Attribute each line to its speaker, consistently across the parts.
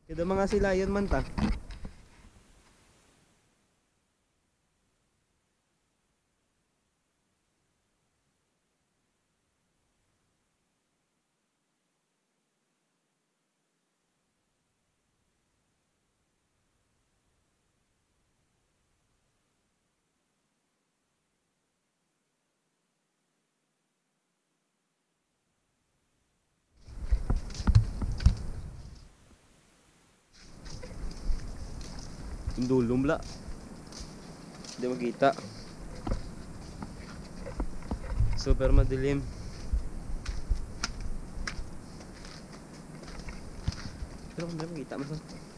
Speaker 1: Kada mga sila yun man ta. Dulom la. Hindi makita. Super madilim. Pero hindi makita mas.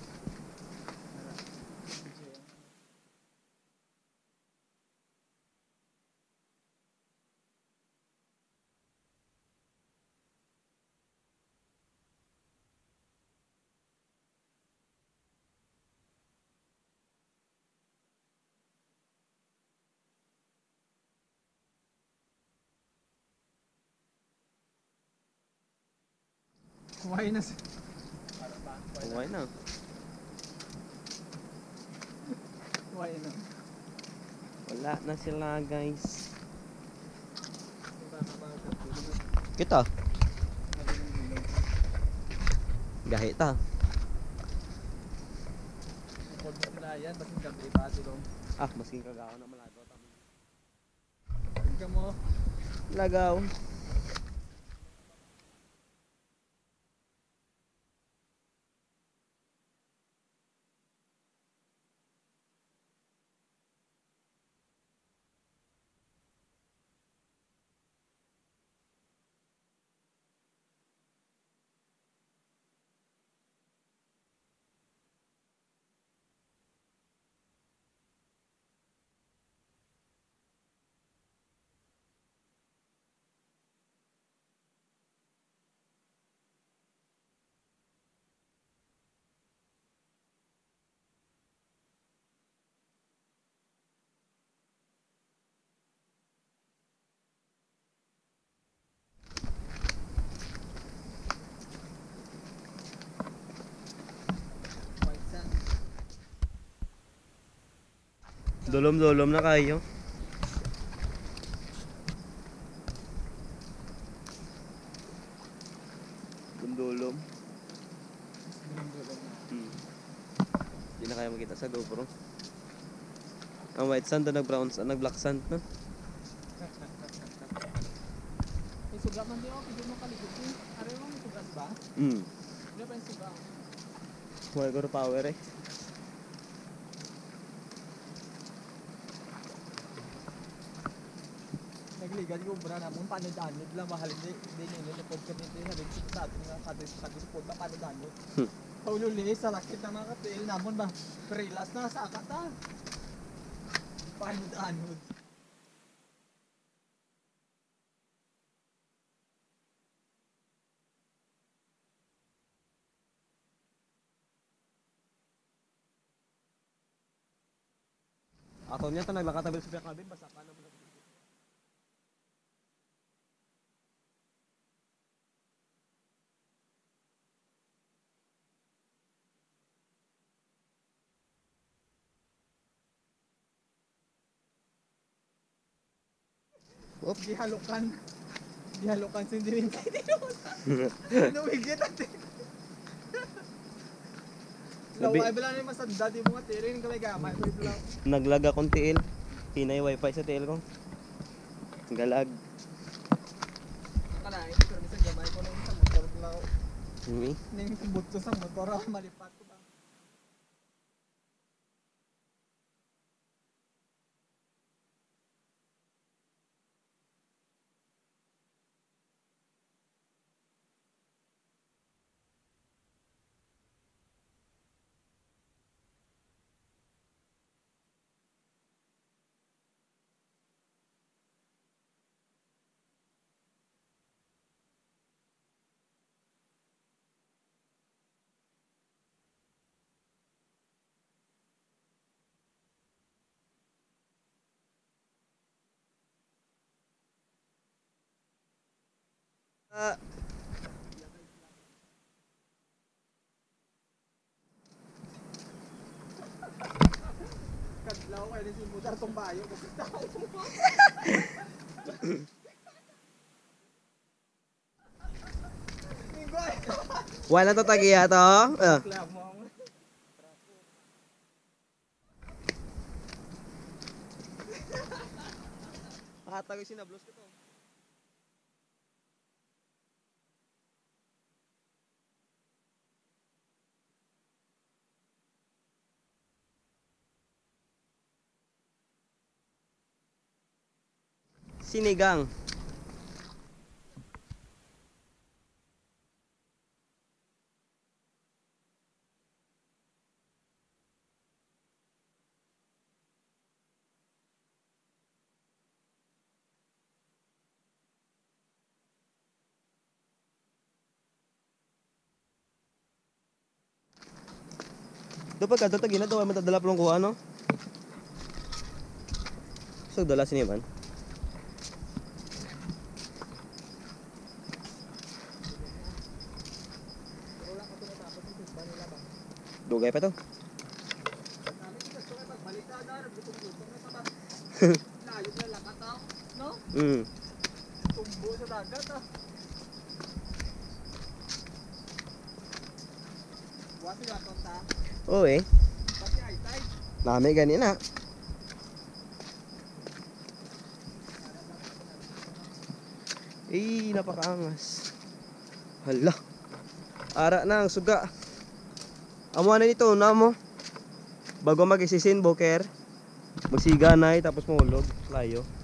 Speaker 2: Kumain na
Speaker 1: Okay na.
Speaker 2: Kumain na.
Speaker 1: Wala na sila guys. Kita. Gahi ta.
Speaker 2: Kod mo sila yan, basing gabi pa silong.
Speaker 1: Ah, masking kagawa na malagaw ta.
Speaker 2: Tingka mo.
Speaker 1: Lagaw.
Speaker 2: White sand.
Speaker 1: Dulom-dulom na kayo. Dulom. Hindi na kaya makita sa GoPro. Ang white sand na nag-brown sand, nag-black sand na.
Speaker 2: May suga man din ako, pwede mo kaligod din. Araw mo may sugas ba? Hindi pa yung suga.
Speaker 1: Wala ko power eh.
Speaker 2: Nagligan ko bra na mo paano danod lang mahal din yun yung podcast nito yung halit sa atin nga kadis sa gipod ba paano danod. Paulo linis sa lakit na mga katil namon ba. Prelas na sa akata. Paano danod.
Speaker 1: Ato niya ta naglakatabil sa kabin basta pa na mo.
Speaker 2: Gihalukan. Gihalukan sa hindi rin Nuwigit natin. Laway ba lang yung masanda di mo nga tirin kamay gamay.
Speaker 1: Naglag akong tiil. Hinay wifi sa tiil ko. Galag.
Speaker 2: Kalain, pero minsan gamay ko nung sa motor lang. Ning butso sa motor malipat ko ba. ako kaya nasimudar tong bayo kasi tao.
Speaker 1: Wala to tagiya to.
Speaker 2: Reklamo ako.
Speaker 1: Pakatagay sinablos ko to. Sinigang. Dapat ka daw tagina daw ay matadala pulong kuha no. So dala sini man.
Speaker 2: Wala ka tumatapos yung tumba nila ba?
Speaker 1: Dugay pa to.
Speaker 2: Namin yung gusto kayo magbalik na dar, gutom-gutom na sa layo na lakat tao, no? Tumbo sa dagat ah. Wasi nga tonta,
Speaker 1: Oo eh.
Speaker 2: pati ay tay.
Speaker 1: Nami ganina. Eh, napakaangas. Hala. Ara na ang suga. Amo na nito na mo. Bago mag-isisin boker. Magsiganay tapos mahulog. Layo.